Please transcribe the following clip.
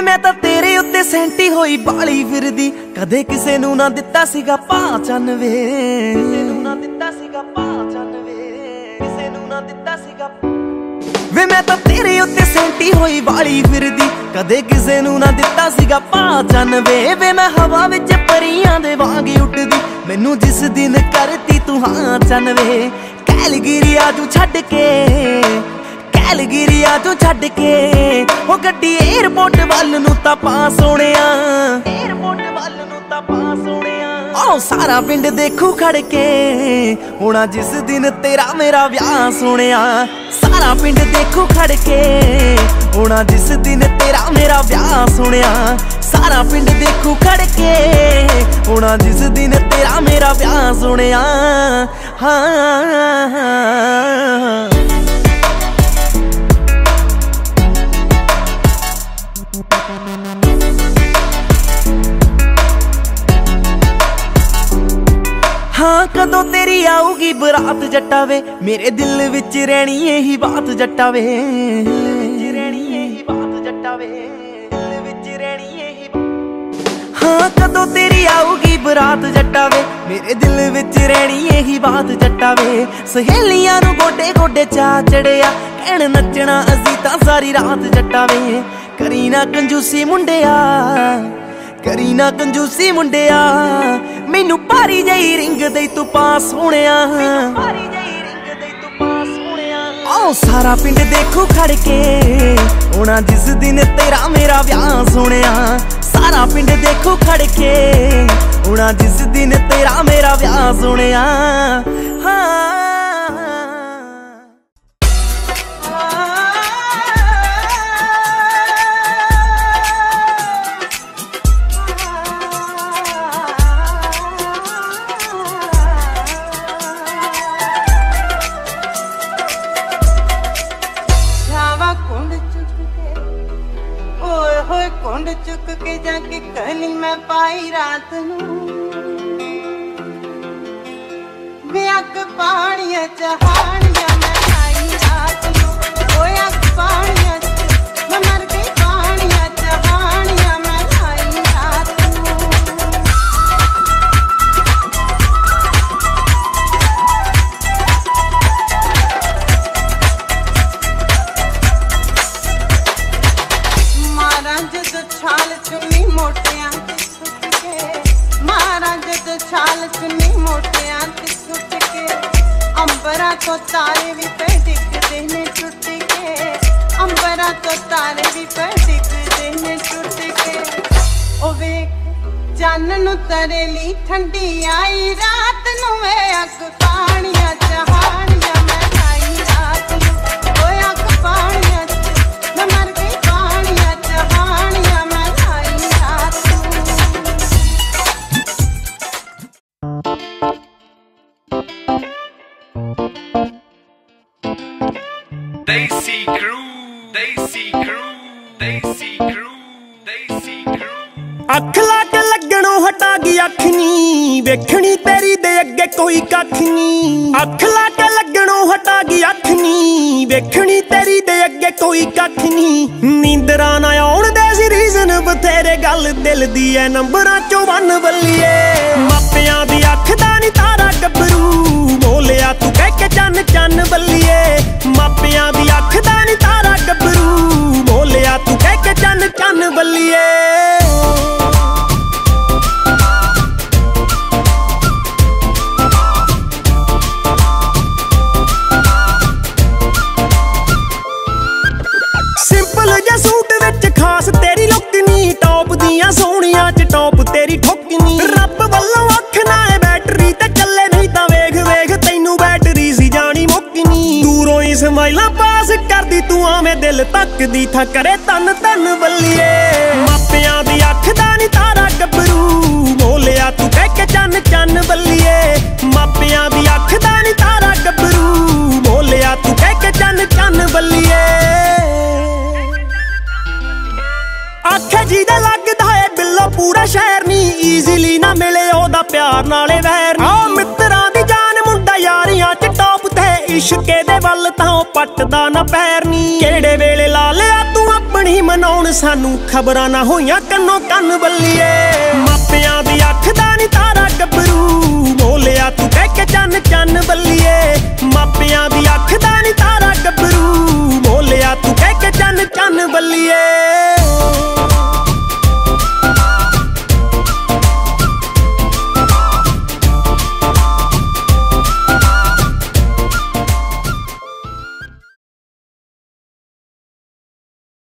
मैं तां तेरे उत्ते सैंटी होई बाली फिरदी, कदे किसे नूं ना दित्ता सीगा पहचान वे, किसे नूं ना दित्ता सीगा पहचान वे, किसे नूं ना दित्ता सीगा वे। मैं तां तेरे उत्ते सैंटी होई बाली फिरदी, कदे किसे नूं ना दित्ता सीगा पहचान वे। वे मैं हवा विच परियां दे वांग उड़दी, मैनू जिस दिन करती तू हाँ चन वे। कैलगिरिया तू छड्ड के, कैलगिरिया तू छड्ड के, ओ गड्डी एयरपोर्ट वल नूं तां पा सोहणिया, एयरपोर्ट वल नूं तां पा सोहणिया। ओ सारा पिंड देखू खड़ के, होना जिस दिन तेरा मेरा व्याह सोहणिया। सारा पिंड देखू खड़ के, होना जिस दिन तेरा मेरा व्याह सोहणिया। सारा पिंड देखू खड़ के, होना जिस दिन तेरा मेरा व्याह सोहणिया। हाँ हाँ कदों तेरी आऊगी बरात जट्टा वे, मेरे दिल विच रहनी यही बात जट्टा वे, रहनी यही बात जट्टा वे, दिल विच रहनी यही। हाँ कदों तेरी आऊगी बरात जट्टा वे, मेरे दिल विच रहनी यही बात जट्टा वे। सहेलियां नूं गोडे गोडे चा चढ़िया, कहण नचना असीं तां सारी रात जट्टा वे। करी ना कंजूसी मुंडिया, करी ना कंजूसी मुंडिया, मैनू भारी जही रिंग दे तू पास सोहणिया, भारी जही रिंग दे तू पास सोहणिया। आओ सारा पिंड देखू खड़ के, होना जिस दिन तेरा मेरा व्याह सोहणिया। सारा पिंड देखू खड़ के, होना जिस दिन तेरा मेरा व्याह सोहणिया। हाँ कुंड चुक के जाके कहनी मैं पाई रात नूं, अग पानिया चहानिया मैं आई रात नूं। अग पानिया मैं मर गई पानिया चहानिया मैं आई रात नूं। छाल चुन्नी मोटियां ते सुट के, मारा जद छाल चुन्नी मोटियां ते सुट के। अंबरा तो तारे भी पे डिगदे ने टुट के, अंबरा तो तारे भी पे डिगदे ने टुट के। ओ वेख चन्न नूं तरेली ठंडी आई रात नूं, वे अग पानिया चहानिया मैं आई रात नूं। ओए अग पानिया मैं मर गई पानिया चहानिया। Desi Crew, Desi Crew, Desi Crew, Desi Crew। अख ला के लगणों हटा गई अख नी, वेखणी तेरी दे अगे कोई कख नी। अख ला के लगणों हटा गई अख नी, वेखणी तेरी दे अगे कोई कख नी। नींदरा ना आउण दे सी रीजन बथेरे, गल दिल दी ऐ नंबरां चों वन बल्लीए। मापियां दी अख दा नी तारा गबरू, बोलिया तू कह के चन चन बल्लीए। मापियां दी अख दा नी तारा गबरू, बोलिया तू कह के चन चन बल्लीए। सिंपल जे सूट विच खास तेरी लुक नी, टॉप दियां सोहणियां च टॉप तेरी ठुक नी। रब वल्लों अख ना है बैटरी ते चले, नहीं तां वेख वेख तैनू बैटरी सी जानी मुक्कनी। दूरों ही स्माइलां पास करदी तू आवें दिल तकदी था करे तन तन बल्लीए। मापियां दी अख दा नी तारा गबरू, बोलिया तू कह के चन चन बल्लीए। मापियां दी अख दा नी तारा गबरू, बोलिया तू कह के चन चन बल्लीए। आखे जी दे लगदा है बिल्लो पूरा शहर नी, ईजिली ना मिले ओदा प्यार नाले वैर। आ मित्तरां दी जान मुंडा यारियां च टॉप ते, इश्के दे वल तां पटदा ना पैर नी। केड़े वेले ला लिया तू अपनी ਨਹੀਂ ਮਨਾਉਣ ਸਾਨੂੰ ਖਬਰਾਂ ਨਾ ਹੋਈਆਂ ਕੰਨੋਂ ਕੰਨ ਬੱਲੀਏ ਮਾਪਿਆਂ ਦੀ ਅੱਖ ਦਾ ਨੀ ਤਾਰਾ ਗੱਭਰੂ ਬੋਲਿਆ ਤੂੰ ਕਹਿ ਕੇ ਚੰਨ ਚੰਨ ਬੱਲੀਏ ਮਾਪਿਆਂ ਦੀ ਅੱਖ ਦਾ